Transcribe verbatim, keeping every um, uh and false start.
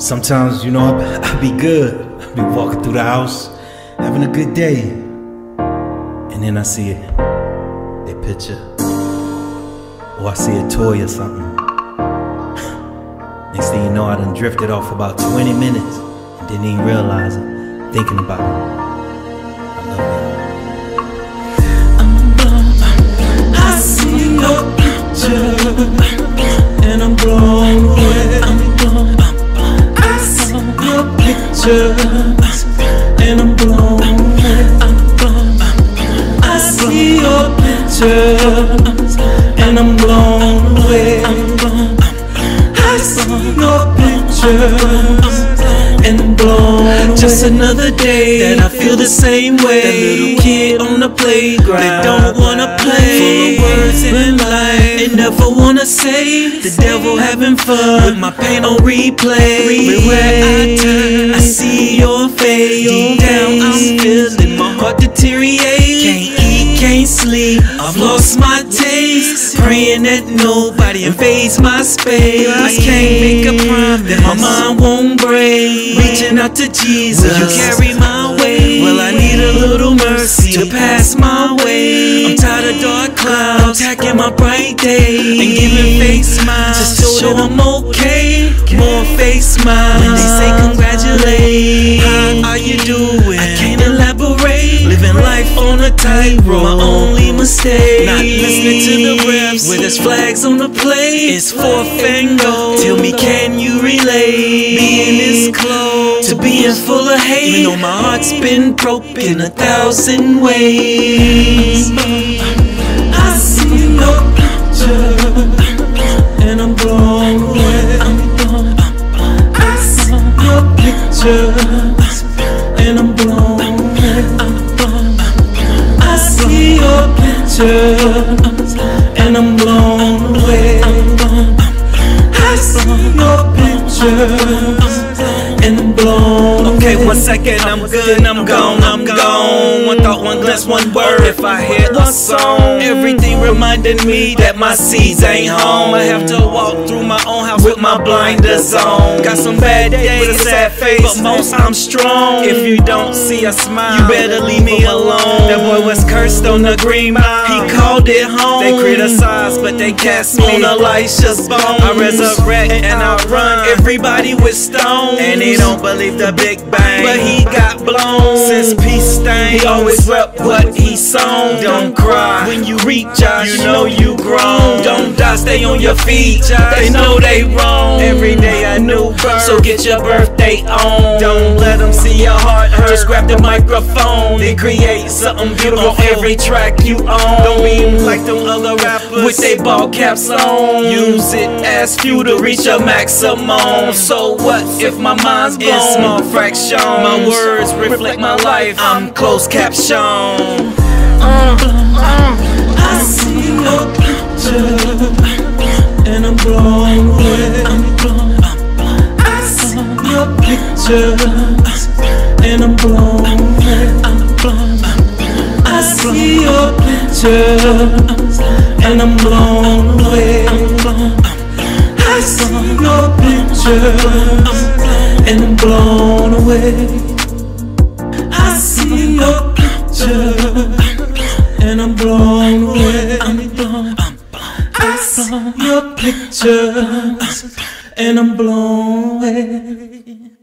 Sometimes, you know, I, I be good. I be walking through the house, having a good day, and then I see it, that picture, or I see a toy or something. Next thing you know, I done drifted off about twenty minutes and didn't even realize it, thinking about it. I love you. I see your picture and I'm blown away. I see your picture and I'm blown away. I see your picture and I'm blown away. I see your picture and I'm blown away. Just another day that I feel the same way. That little kid on the playground, they don't wanna play, full of words in life, they never wanna say. The devil having fun with my pain on replay. Everywhere I turn, I see your face. Deep down I'm feeling my heart deteriorate. Can't eat, can't sleep, I've lost my taste. Praying that nobody invades my space. I can't make a promise that my mind won't break. Reaching out to Jesus, will you carry my weight? Well, I need a little mercy to pass my way. I'm tired of dark clouds attacking my bright day, and giving fake smiles just to show I'm okay. More fake smiles when they say congratulate. How are you doing? I can't elaborate. Living life on a tightrope, my only mistake. Not listening to the refs where there's flags on the plate. It's fourth and goal. Tell me, can you relate? Being this close to being full of hate, even though my heart's been broken a thousand ways. I see your picture and I'm blown away. I see your picture and I'm blown away. I see your picture and I'm blown away. I see your picture and I'm blown away. Okay, one second, I'm good, I'm gone, I'm gone. One thought, one glance, one word. If I hear a song, everything reminding me that my seeds ain't home. I have to walk through my own house with my blinders on. Got some bad days with a sad face, but most I'm strong. If you don't see a smile, you better leave me alone. That boy was cursed on the green mile, he called it home. They criticized, but they cast me on Elisha's bones. I resurrect and I run everybody with stones, and they don't believe the Big Bang, but he got blown. Since peace stain, he always rep what he sown. Don't cry when you reach out, you know you grown. Don't die, stay on your feet, they know they wrong. Every day a new birth, so get your birthday on. Don't let them see your heart hurt, just grab the microphone. They create something beautiful on every track you own. Don't be like them other rappers with they ball caps on. Use it as fuel to reach a maximum. So what if my mind's blown? In small fractions, my words reflect my life, I'm closed caption. uh, uh, I see your picture and I'm blown away. I see your picture and I'm blown away. I see your picture and I'm blown away. I see your picture and I'm blown away. I see your picture and I'm blown away. I see your picture and I'm blown away.